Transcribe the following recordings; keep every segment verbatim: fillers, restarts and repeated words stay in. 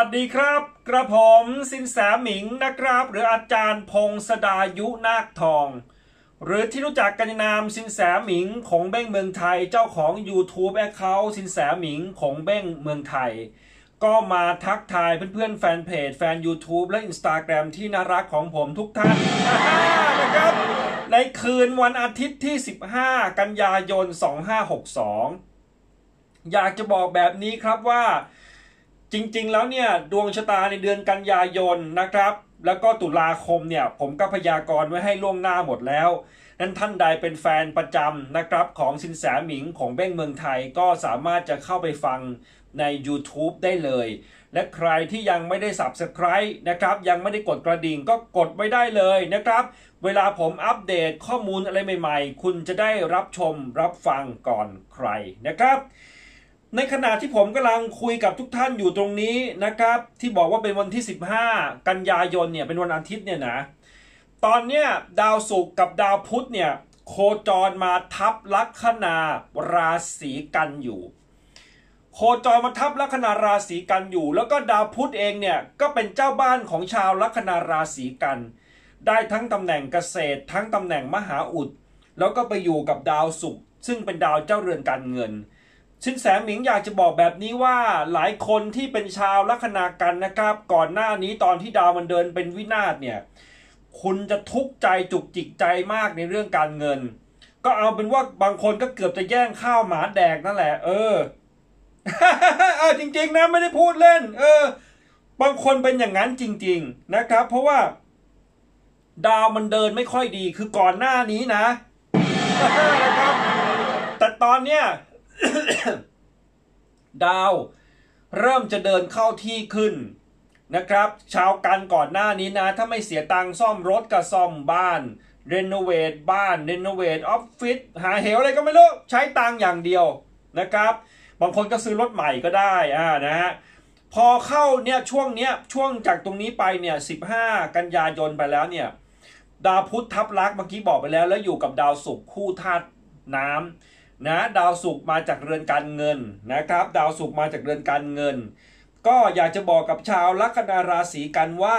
วัสดีครับกระผมสินแสหมิงนะครับหรืออาจารย์พงศดายุนาคทองหรือที่รู้จักกันในนามสินแสหมิงขงเบ้งเมืองไทยเจ้าของ YouTube Account สินแสหมิงขงเบ้งเมืองไทยก็มาทักทายเพื่อนๆแฟนเพจแฟน YouTube และ Instagram ที่น่ารักของผมทุกท่านนะครับในคืนวันอาทิตย์ที่สิบห้ากันยายนสองพันห้าร้อยหกสิบสองอยากจะบอกแบบนี้ครับว่าจริงๆแล้วเนี่ยดวงชะตาในเดือนกันยายนนะครับแล้วก็ตุลาคมเนี่ยผมก็พยากรณ์ไว้ให้ล่วงหน้าหมดแล้วนั้นท่านใดเป็นแฟนประจำนะครับของสินแสหมิงของเบ้งเมืองไทยก็สามารถจะเข้าไปฟังใน YouTube ได้เลยและใครที่ยังไม่ได้ Subscribe นะครับยังไม่ได้กดกระดิ่งก็กดไว้ได้เลยนะครับเวลาผมอัปเดตข้อมูลอะไรใหม่ๆคุณจะได้รับชมรับฟังก่อนใครนะครับในขณะที่ผมกำลังคุยกับทุกท่านอยู่ตรงนี้นะครับที่บอกว่าเป็นวันที่สิบห้ากันยายนเนี่ยเป็นวันอาทิตย์เนี่ยนะตอนเนี้ยดาวศุกร์กับดาวพุธเนี่ยโคจรมาทับลัคนาราศีกันอยู่โคจรมาทับลัคนาราศีกันอยู่แล้วก็ดาวพุธเองเนี่ยก็เป็นเจ้าบ้านของชาวลัคนาราศีกันได้ทั้งตำแหน่งเกษตรทั้งตำแหน่งมหาอุดแล้วก็ไปอยู่กับดาวศุกร์ซึ่งเป็นดาวเจ้าเรือนการเงินสินแสหมิงอยากจะบอกแบบนี้ว่าหลายคนที่เป็นชาวลัคนากันนะครับก่อนหน้านี้ตอนที่ดาวมันเดินเป็นวินาศเนี่ยคุณจะทุกข์ใจจุกจิกใจมากในเรื่องการเงินก็เอาเป็นว่าบางคนก็เกือบจะแย่งข้าวหมาแดกนั่นแหละเออ เออจริงๆนะไม่ได้พูดเล่นเออบางคนเป็นอย่างนั้นจริงๆนะครับเพราะว่าดาวมันเดินไม่ค่อยดีคือก่อนหน้านี้นะ นะครับแต่ตอนเนี้ย ดาวเริ่มจะเดินเข้าที่ขึ้นนะครับชาวกันก่อนหน้านี้นะถ้าไม่เสียตังค์ซ่อมรถก็ซ่อมบ้านเรโนเวทบ้านเรโนเวทออฟฟิศหาเหวอะไรก็ไม่รู้ใช้ตังค์อย่างเดียวนะครับบางคนก็ซื้อรถใหม่ก็ได้อ่านะฮะพอเข้าเนี่ยช่วงเนี้ยช่วงจากตรงนี้ไปเนี่ยสิบห้ากันยายนไปแล้วเนี่ยดาวพุธทับลักษณ์เมื่อกี้บอกไปแล้วแล้วอยู่กับดาวศุกร์คู่ธาตุน้ำนะดาวศุกร์มาจากเรือนการเงินนะครับดาวศุกร์มาจากเรือนการเงินก็อยากจะบอกกับชาวลัคนาราศีกันว่า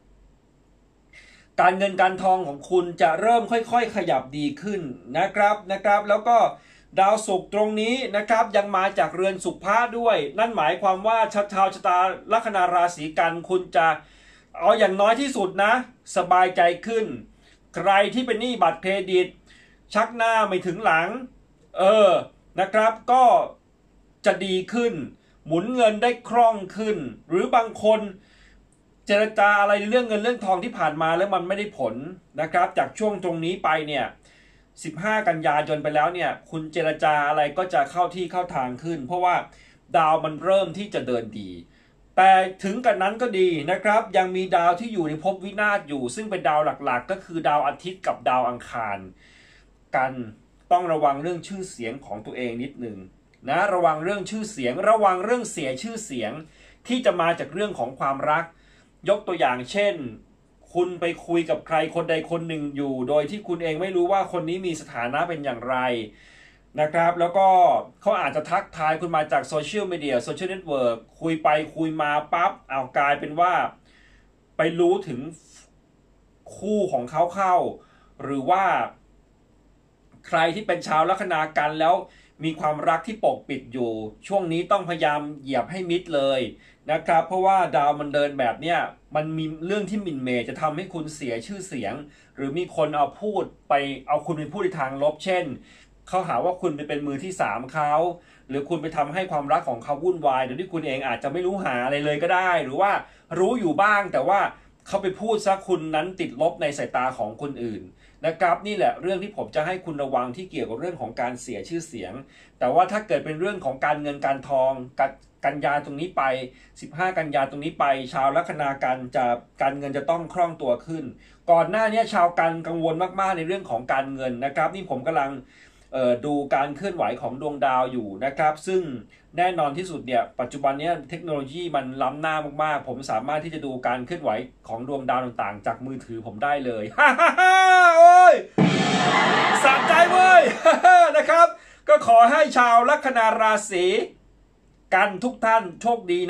การเงินการทองของคุณจะเริ่มค่อยๆขยับดีขึ้นนะครับนะครับแล้วก็ดาวศุกร์ตรงนี้นะครับยังมาจากเรือนสุภะด้วยนั่นหมายความว่าชาวชะตาลัคนาราศีกันคุณจะเอาอย่างน้อยที่สุดนะสบายใจขึ้นใครที่เป็นหนี้บัตรเครดิตชักหน้าไม่ถึงหลังเออนะครับก็จะดีขึ้นหมุนเงินได้คล่องขึ้นหรือบางคนเจรจาอะไรเรื่องเงินเรื่องทองที่ผ่านมาแล้วมันไม่ได้ผลนะครับจากช่วงตรงนี้ไปเนี่ยสิบห้ากันยายนไปแล้วเนี่ยคุณเจรจาอะไรก็จะเข้าที่เข้าทางขึ้นเพราะว่าดาวมันเริ่มที่จะเดินดีแต่ถึงกันนั้นก็ดีนะครับยังมีดาวที่อยู่ในภพวินาศอยู่ซึ่งเป็นดาวหลักๆก็คือดาวอาทิตย์กับดาวอังคารกันต้องระวังเรื่องชื่อเสียงของตัวเองนิดหนึ่งนะระวังเรื่องชื่อเสียงระวังเรื่องเสียชื่อเสียงที่จะมาจากเรื่องของความรักยกตัวอย่างเช่นคุณไปคุยกับใครคนใดคนหนึ่งอยู่โดยที่คุณเองไม่รู้ว่าคนนี้มีสถานะเป็นอย่างไรนะครับแล้วก็เขาอาจจะทักทายคุณมาจากโซเชียลมีเดียโซเชียลเน็ตเวิร์กคุยไปคุยมาปั๊บเอากลายเป็นว่าไปรู้ถึงคู่ของเขาเข้าหรือว่าใครที่เป็นชาวลัคนากันแล้วมีความรักที่ปกปิดอยู่ช่วงนี้ต้องพยายามเหยียบให้มิดเลยนะครับเพราะว่าดาวมันเดินแบบเนี้ยมันมีเรื่องที่หมิ่นเมย์จะทำให้คุณเสียชื่อเสียงหรือมีคนเอาพูดไปเอาคุณไปพูดในทางลบเช่นเขาหาว่าคุณไปเป็นมือที่สามเขาหรือคุณไปทำให้ความรักของเขาวุ่นวายโดยที่คุณเองอาจจะไม่รู้หาอะไรเลยก็ได้หรือว่ารู้อยู่บ้างแต่ว่าเขาไปพูดซะคุณนั้นติดลบในสายตาของคนอื่นนะครับนี่แหละเรื่องที่ผมจะให้คุณระวังที่เกี่ยวกับเรื่องของการเสียชื่อเสียงแต่ว่าถ้าเกิดเป็นเรื่องของการเงินการทองกันยาตรงนี้ไปสิบห้ากันยาตรงนี้ไปชาวลัคนากันจะการเงินจะต้องคล่องตัวขึ้นก่อนหน้านี้ชาวกันกังวลมากๆในเรื่องของการเงินนะครับนี่ผมกำลังดูการเคลื่อนไหวของดวงดาวอยู่นะครับซึ่งแน่นอนที่สุดเนี่ยปัจจุบันนี้เทคโนโลยีมันล้ำหน้ามากๆผมสามารถที่จะดูการเคลื่อนไหวของดวงดาวต่างๆจากมือถือผมได้เลยฮ่าฮ่าฮ่าโอ้ยสะใจเว้ย นะครับก็ขอให้ชาวลัคนาราศีกันทุกท่านโชคดีนะ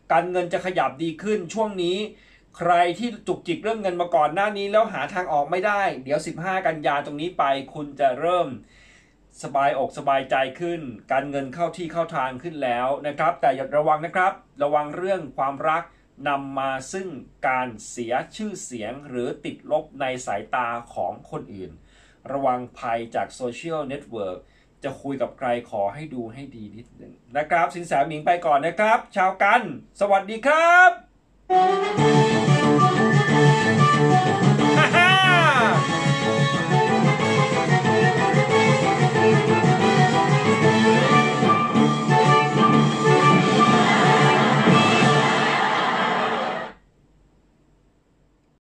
การเงินจะขยับดีขึ้นช่วงนี้ใครที่จุกจิกเรื่องเงินมาก่อนหน้านี้แล้วหาทางออกไม่ได้เดี๋ยวสิบห้ากันยาตรงนี้ไปคุณจะเริ่มสบายอกสบายใจขึ้นการเงินเข้าที่เข้าทางขึ้นแล้วนะครับแต่อย่าระวังนะครับระวังเรื่องความรักนำมาซึ่งการเสียชื่อเสียงหรือติดลบในสายตาของคนอื่นระวังภัยจากโซเชียลเน็ตเวิร์กจะคุยกับใครขอให้ดูให้ดีนิดหนึ่งนะครับสินแสหมิงไปก่อนนะครับชาวกันสวัสดีครับ